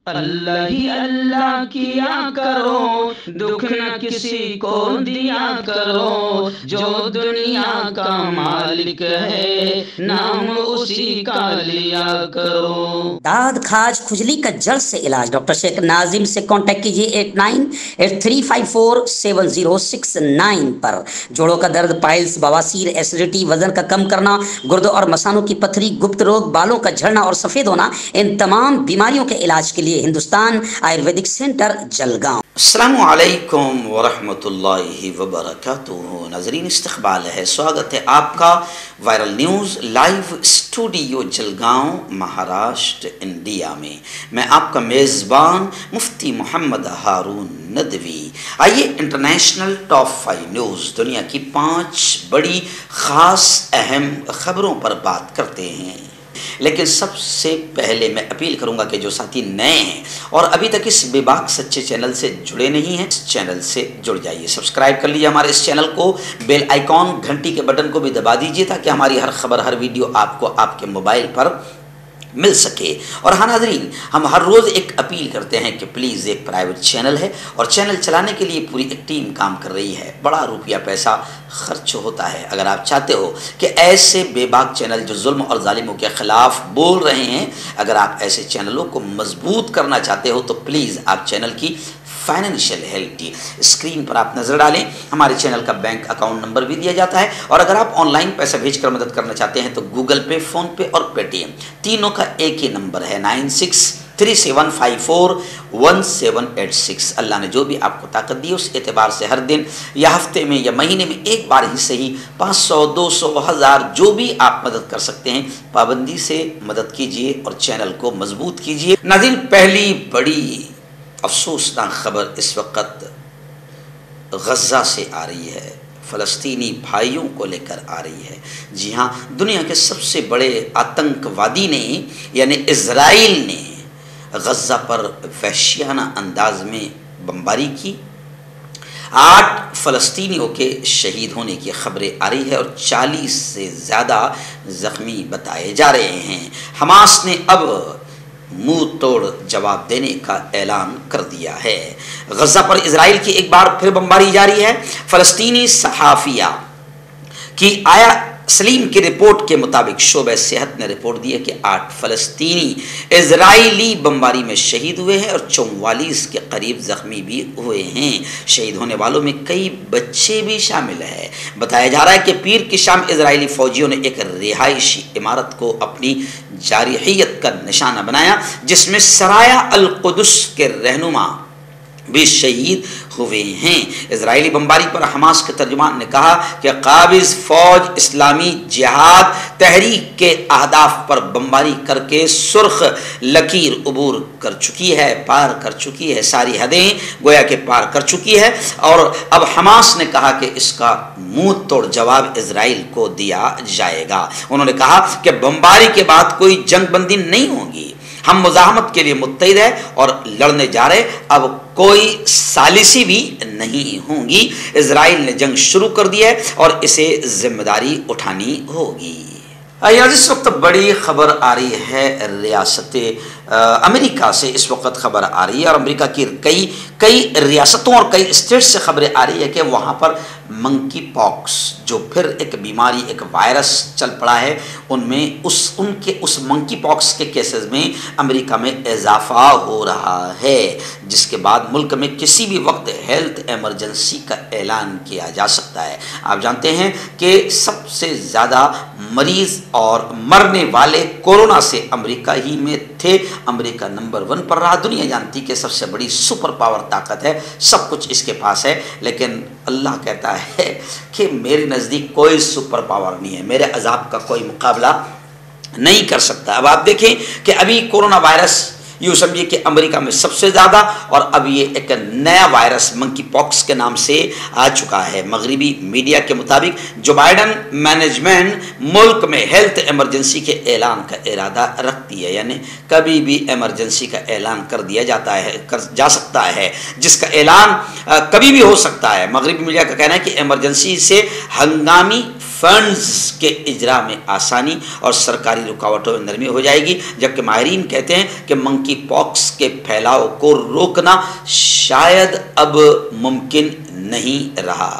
اللہ ہی اللہ کیا کرو، دکھ نہ کسی کو دیا کرو، جو دنیا کا مالک ہے نام اسی کا لیا کرو۔ داد کھاج کھجلی کا جڑ سے علاج ڈاکٹر شیخ ناظم سے کانٹیکٹ کیجیے 8983547069 پر۔ جوڑوں کا درد، پائلس، بواسیر، ایسیڈیٹی، وزن کا کم کرنا، گردوں اور مثانوں کی پتھری، گپت روگ، بالوں کا جھڑنا اور سفید ہونا، ان تمام بیماریوں کے علاج کے لیے ہندوستان آیورویدک سینٹر جلگاؤں۔ السلام علیکم ورحمۃ اللہ وبرکاتہ۔ ناظرین، استقبال ہے، سواگت ہے آپ کا viral news live studio Jalgaon, Maharashtra, India میں۔ میں آپ کا میزبان مفتی محمد ہارون ندوی۔ آئیے انٹرنیشنل ٹاپ 5 نیوز، دنیا کی 5 بڑی خاص اہم خبروں پر بات کرتے ہیں۔ لیکن سب سے پہلے میں اپیل کروں گا کہ جو ساتھی نئے ہیں اور ابھی تک اس بے باک سچے چینل سے جڑے نہیں ہیں، اس چینل سے جڑ جائیے، سبسکرائب کر لیجیے ہمارے اس چینل کو، بیل آئیکن گھنٹی کے بٹن کو بھی دبا دیجیے تاکہ ہماری ہر خبر، ہر ویڈیو آپ کو آپ کے موبائل پر مل سکے۔ اور ہاں ناظرین، ہم ہر روز ایک اپیل کرتے ہیں کہ پلیز، ایک پرائیویٹ چینل ہے اور چینل چلانے کے لیے پوری ایک ٹیم کام کر رہی ہے، بڑا روپیہ پیسہ خرچ ہوتا ہے۔ اگر آپ چاہتے ہو کہ ایسے بے باک چینل جو ظلم اور ظالموں کے خلاف بول رہے ہیں، اگر آپ ایسے چینلوں کو مضبوط کرنا چاہتے ہو تو پلیز آپ چینل کی فائنینشیل ہیلپ کی اسکرین پر آپ نظر ڈالیں، ہمارے چینل کا بینک اکاؤنٹ نمبر بھی دیا جاتا ہے، اور اگر آپ آن لائن پیسہ بھیج کر مدد کرنا چاہتے ہیں تو گوگل پے، فون پے اور پے ٹی ایم تینوں کا ایک ہی نمبر ہے 9637541786۔ اللہ نے جو بھی آپ کو طاقت دی اس اعتبار سے ہر دن یا ہفتے میں یا مہینے میں ایک بار ہی صحیح 500، 200، 1000 جو بھی آپ مدد کر سکتے ہیں پابندی سے مدد کیجیے اور چینل کو مضبوط کیجیے۔ ناظرین، پہلی بڑی افسوسناک خبر اس وقت غزہ سے آ رہی ہے، فلسطینی بھائیوں کو لے کر آ رہی ہے۔ جی ہاں، دنیا کے سب سے بڑے آتنکوادی نے یعنی اسرائیل نے غزہ پر وحشیانہ انداز میں بمباری کی۔ 8 فلسطینیوں کے شہید ہونے کی خبریں آ رہی ہے اور 40 سے زیادہ زخمی بتائے جا رہے ہیں۔ حماس نے اب منہ توڑ جواب دینے کا اعلان کر دیا ہے۔ غزہ پر اسرائیل کی ایک بار پھر بمباری جاری ہے۔ فلسطینی صحافیہ کی آیا سلیم کی رپورٹ کے مطابق شعبہ صحت نے رپورٹ دی ہے کہ 8 فلسطینی اسرائیلی بمباری میں شہید ہوئے ہیں اور 44 کے قریب زخمی بھی ہوئے ہیں۔ شہید ہونے والوں میں کئی بچے بھی شامل ہیں۔ بتایا جا رہا ہے کہ پیر کی شام اسرائیلی فوجیوں نے ایک رہائشی عمارت کو اپنی جارحیت کا نشانہ بنایا، جس میں سرایا القدس کے رہنما بھی شہید ہوئے ہیں۔ اسرائیلی بمباری پر حماس کے ترجمان نے کہا کہ قابض فوج اسلامی جہاد تحریک کے اہداف پر بمباری کر کے سرخ لکیر عبور کر چکی ہے، پار کر چکی ہے، ساری حدیں گویا کہ پار کر چکی ہے، اور اب حماس نے کہا کہ اس کا منہ توڑ جواب اسرائیل کو دیا جائے گا۔ انہوں نے کہا کہ بمباری کے بعد کوئی جنگ بندی نہیں ہوگی، ہم مزاحمت کے لیے متحد ہیں اور لڑنے جا رہے، اب کوئی ثالثی بھی نہیں ہوں گی۔ اسرائیل نے جنگ شروع کر دی ہے اور اسے ذمہ داری اٹھانی ہوگی۔ اس وقت بڑی خبر آ رہی ہے ریاست امریکہ سے، اس وقت خبر آ رہی ہے اور امریکہ کی کئی ریاستوں اور کئی اسٹیٹ سے خبریں آ رہی ہے کہ وہاں پر منکی پاکس جو پھر ایک بیماری، ایک وائرس چل پڑا ہے، ان میں اس منکی پاکس کے کیسز میں امریکہ میں اضافہ ہو رہا ہے، جس کے بعد ملک میں کسی بھی وقت ہیلتھ ایمرجنسی کا اعلان کیا جا سکتا ہے۔ آپ جانتے ہیں کہ سب سے زیادہ مریض اور مرنے والے کورونا سے امریکہ ہی میں تھے۔ امریکہ نمبر 1 پر رہا۔ دنیا جانتی کہ سب سے بڑی سپر پاور طاقت ہے، سب کچھ اس کے پاس ہے، لیکن اللہ کہتا ہے کہ میرے نزدیک کوئی سپر پاور نہیں ہے، میرے عذاب کا کوئی مقابلہ نہیں کر سکتا۔ اب آپ دیکھیں کہ ابھی کورونا وائرس یوں سمجھیے کہ امریکہ میں سب سے زیادہ، اور اب یہ ایک نیا وائرس منکی پاکس کے نام سے آ چکا ہے۔ مغربی میڈیا کے مطابق جو بائیڈن مینجمنٹ ملک میں ہیلتھ ایمرجنسی کے اعلان کا ارادہ رکھتی ہے، یعنی کبھی بھی ایمرجنسی کا اعلان کر دیا جا سکتا ہے، جس کا اعلان کبھی بھی ہو سکتا ہے۔ مغربی میڈیا کا کہنا ہے کہ ایمرجنسی سے ہنگامی فنڈز کے اجرا میں آسانی اور سرکاری رکاوٹوں میں نرمی ہو جائے گی، جبکہ ماہرین کہتے ہیں کہ منکی پاکس کے پھیلاؤ کو روکنا شاید اب ممکن نہیں رہا۔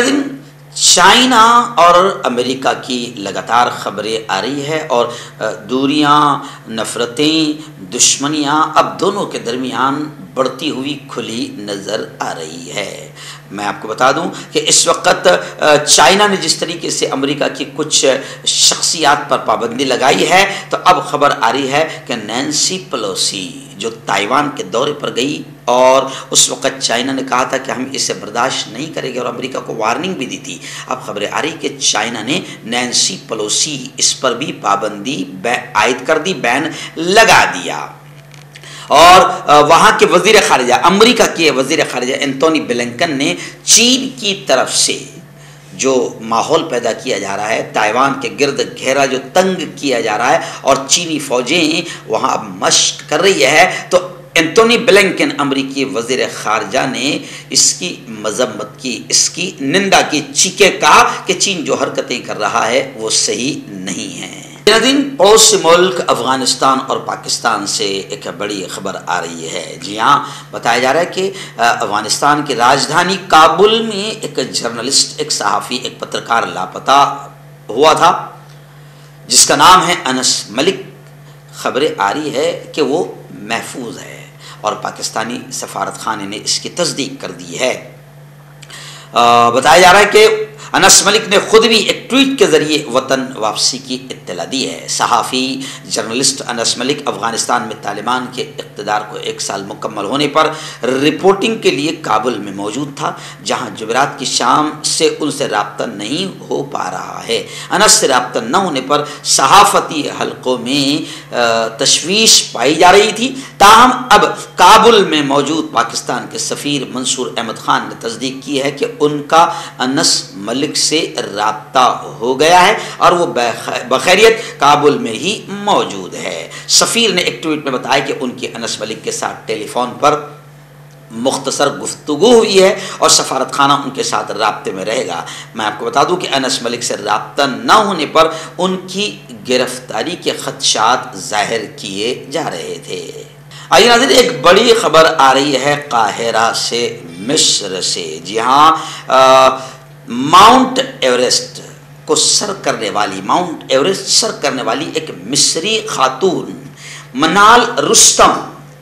چائنا اور امریکہ کی لگاتار خبریں آ رہی ہے اور دوریاں، نفرتیں، دشمنیاں اب دونوں کے درمیان بڑھتی ہوئی کھلی نظر آ رہی ہے۔ میں آپ کو بتا دوں کہ اس وقت چائنا نے جس طریقے سے امریکہ کی کچھ شخصیات پر پابندی لگائی ہے، تو اب خبر آ رہی ہے کہ نینسی پیلوسی جو تائیوان کے دورے پر گئی اور اس وقت چائنا نے کہا تھا کہ ہم اسے برداشت نہیں کریں گے اور امریکہ کو وارننگ بھی دی تھی، اب خبریں آ رہی کہ چائنا نے نینسی پیلوسی اس پر بھی پابندی عائد کر دی، بین لگا دیا۔ اور وہاں کے وزیر خارجہ، امریکہ کے وزیر خارجہ اینتونی بلنکن نے چین کی طرف سے جو ماحول پیدا کیا جا رہا ہے، تائیوان کے گرد گھیرا جو تنگ کیا جا رہا ہے اور چینی فوجیں وہاں اب مشق کر رہی ہے، تو اینتونی بلنکن امریکی وزیر خارجہ نے اس کی مذمت کی، اس کی نندا کی، چیخے کہا کہ چین جو حرکتیں کر رہا ہے وہ صحیح نہیں ہیں۔ پڑوسی ملک افغانستان اور پاکستان سے ایک بڑی خبر آ رہی ہے۔ جی ہاں، بتایا جا رہا ہے کہ افغانستان کی راجدھانی کابل میں ایک جرنلسٹ، ایک صحافی، ایک پترکار لاپتہ ہوا تھا جس کا نام ہے انس ملک۔ خبریں آ رہی ہے کہ وہ محفوظ ہے اور پاکستانی سفارت خانے نے اس کی تصدیق کر دی ہے۔ بتایا جا رہا ہے کہ انس ملک نے خود بھی ایک ٹویٹ کے ذریعے وطن واپسی کی اطلاع دی ہے۔ صحافی جرنلسٹ انس ملک افغانستان میں طالبان کے اقتدار کو 1 سال مکمل ہونے پر رپورٹنگ کے لیے کابل میں موجود تھا، جہاں جمعرات کی شام سے ان سے رابطہ نہیں ہو پا رہا ہے۔ انس سے رابطہ نہ ہونے پر صحافتی حلقوں میں تشویش پائی جا رہی تھی، تاہم اب کابل میں موجود پاکستان کے سفیر منصور احمد خان نے تصدیق کی ہے کہ ان کا انس ملک سے رابطہ ہو گیا ہے اور وہ بخیریت کابل میں ہی موجود ہے۔ سفیر نے ایک ٹویٹ میں بتایا کہ ان کی انس ملک کے ساتھ ٹیلی فون پر مختصر گفتگو ہوئی ہے اور سفارت خانہ ان کے ساتھ رابطے میں رہے گا۔ میں آپ کو بتا دوں کہ انس ملک سے رابطہ نہ ہونے پر ان کی گرفتاری کے خدشات ظاہر کیے جا رہے تھے۔ آئیے ناظرین، ایک بڑی خبر آ رہی ہے قاہرہ سے، مصر سے۔ جی ہاں، ماؤنٹ ایوریسٹ کو سر کرنے والی ایک مصری خاتون منال رستم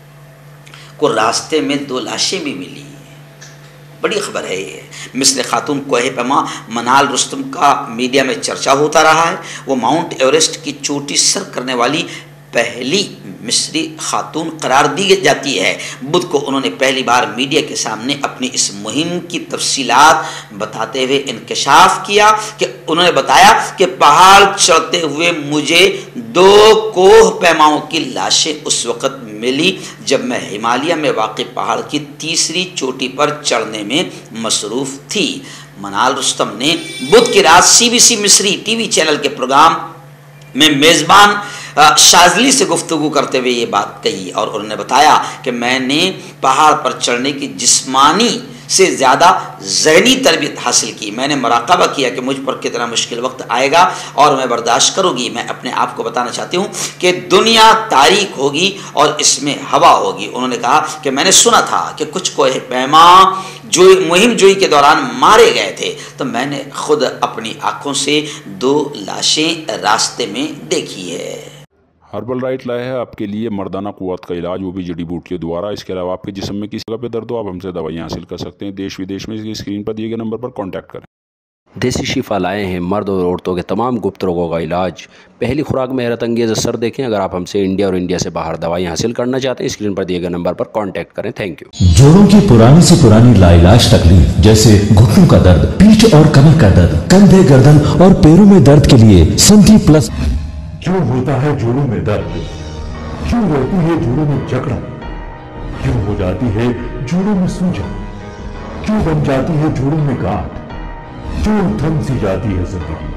کو راستے میں 2 لاشیں بھی ملی۔ بڑی خبر ہے یہ۔ مصر خاتون کوہ پیما منال رستم کا میڈیا میں چرچا ہوتا رہا ہے۔ وہ ماؤنٹ ایوریسٹ کی چوٹی سر کرنے والی پہلی مصری خاتون قرار دی جاتی ہے۔ بدھ کو انہوں نے پہلی بار میڈیا کے سامنے اپنی اس مہم کی تفصیلات بتاتے ہوئے انکشاف کیا کہ انہوں نے بتایا کہ پہاڑ چڑھتے ہوئے مجھے 2 کوہ پیماؤں کی لاشیں اس وقت ملی جب میں ہمالیہ میں واقع پہاڑ کی 3ری چوٹی پر چڑھنے میں مصروف تھی۔ منال رستم نے بدھ کی رات CBC مصری ٹی وی چینل کے پروگرام میں میزبان شاذلی سے گفتگو کرتے ہوئے یہ بات کہی اور انہوں نے بتایا کہ میں نے پہاڑ پر چڑھنے کی جسمانی سے زیادہ ذہنی تربیت حاصل کی۔ میں نے مراقبہ کیا کہ مجھ پر کتنا مشکل وقت آئے گا اور میں برداشت کروں گی۔ میں اپنے آپ کو بتانا چاہتی ہوں کہ دنیا تاریک ہوگی اور اس میں ہوا ہوگی۔ انہوں نے کہا کہ میں نے سنا تھا کہ کچھ کوہ پیما جو مہم جوئی کے دوران مارے گئے تھے، تو میں نے خود اپنی آنکھوں سے 2 لاشیں راستے میں دیکھی ہے۔ ہربل رائٹ لائے ہے آپ کے لیے مردانہ قوت کا علاج، وہ بھی جڑی بوٹیوں دوارا۔ اس کے علاوہ آپ کے جسم میں کسی جگہ پہ درد ہو، آپ ہم سے دوائیاں حاصل کر سکتے ہیں۔ دیش ودیش میں اسکرین پر دیے گئے نمبر پر کانٹیکٹ کریں۔ دیسی شفا لائے ہیں مرد اور عورتوں کے تمام گپت روگوں کا علاج۔ پہلی خوراک میں حیرت انگیز اثر دیکھیں۔ اگر آپ ہم سے انڈیا اور انڈیا سے باہر دوائیاں حاصل کرنا چاہتے ہیں، اسکرین پر دیے گئے نمبر پر کانٹیکٹ کریں۔ Thank you. جوڑوں کی پرانی سے پرانی لا علاج تکلیف جیسے گھٹنوں کا درد، پیٹھ اور کمر کا درد، کندھے، گردن اور پیروں میں درد کے لیے سنٹی پلس۔ کیوں ہوتا ہے جوڑوں میں درد؟ کیوں رہتی ہے جوڑوں میں جکڑن؟ کیوں ہو جاتی ہے جوڑوں میں سوجن؟ کیوں بن جاتی ہے جوڑوں میں گاٹھ؟ کیوں تھم سی جاتی ہے زندگی؟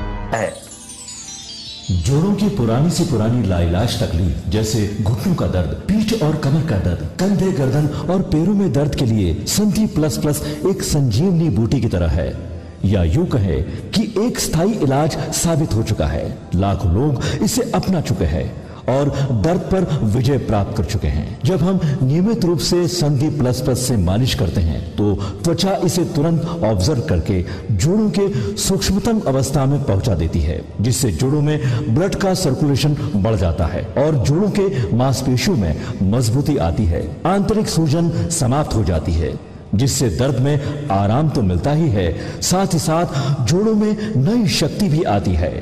جوڑوں کی پرانی سے پرانی لا علاج تکلیف جیسے گھٹنوں کا درد، پیٹھ اور کمر کا درد، کندھے، گردن اور پیروں میں درد کے لیے سنٹی پلس پلس ایک سنجیونی بوٹی کی طرح ہے۔ या यूं कहे कि एक स्थायी इलाज साबित हो चुका है। लाखों लोग इसे अपना चुके हैं और दर्द पर विजय प्राप्त कर चुके हैं। जब हम नियमित रूप से संधि प्लस प्लस से मालिश करते हैं तो त्वचा इसे तुरंत ऑब्जर्व करके जोड़ों के सूक्ष्मतम अवस्था में पहुंचा देती है, जिससे जोड़ों में ब्लड का सर्कुलेशन बढ़ जाता है और जोड़ों के मांसपेशियों में मजबूती आती है। आंतरिक सूजन समाप्त हो जाती है, जिससे दर्द में आराम तो मिलता ही है, साथ ही साथ जोड़ों में नई शक्ति भी आती है।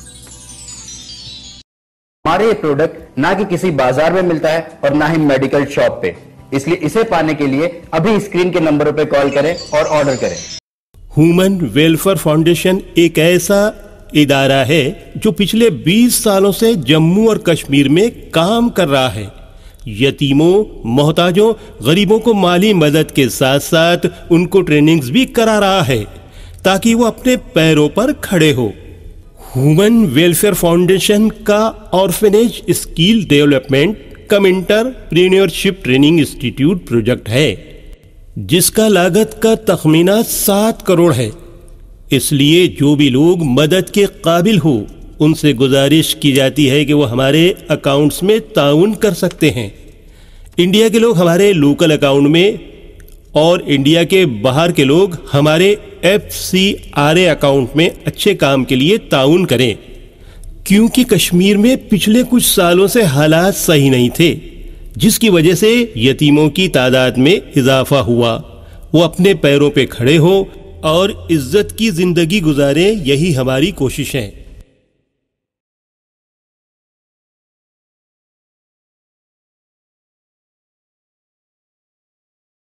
हमारे ये प्रोडक्ट ना कि किसी बाजार में मिलता है और ना ही मेडिकल शॉप पे, इसलिए इसे पाने के लिए अभी स्क्रीन के नंबरों पे कॉल करें और ऑर्डर करें। ह्यूमन वेलफेयर फाउंडेशन एक ऐसा इदारा है जो पिछले 20 सालों से जम्मू और कश्मीर में काम कर रहा है। यतीमों, मोहताजों, गरीबों को माली मदद के साथ साथ उनको ट्रेनिंग्स भी करा रहा है ताकि वो अपने पैरों पर खड़े हो। ह्यूमन वेलफेयर फाउंडेशन का orphanage skill development cum entrepreneurship training institute project है, जिसका लागत का तखमीना 7 करोड़ है। इसलिए जो भी लोग मदद के काबिल हो उनसे गुजारिश की जाती है कि वो हमारे अकाउंट्स में ताउन कर सकते हैं। इंडिया के लोग हमारे लोकल अकाउंट में और इंडिया के बाहर के लोग हमारे FCRA अकाउंट में अच्छे काम के लिए ताउन करें, क्योंकि कश्मीर में पिछले कुछ सालों से हालात सही नहीं थे, जिसकी वजह से यतीमों की तादाद में इजाफा हुआ। वो अपने पैरों पे खड़े हो और इज्जत की जिंदगी गुजारें, यही हमारी कोशिश है।